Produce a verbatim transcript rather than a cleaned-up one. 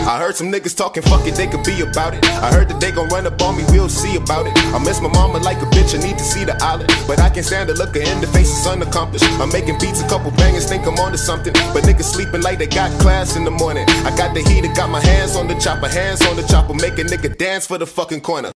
I heard some niggas talking, fuck it, they could be about it. I heard that they gon' run up on me, we'll see about it. I miss my mama like a bitch, I need to see the island. But I can't stand to look her in the face, it's unaccomplished. I'm making beats, a couple bangers, think I'm onto something. But niggas sleeping like they got class in the morning. I got the heater, got my hands on the chopper, hands on the chopper, make a nigga dance for the fucking corner.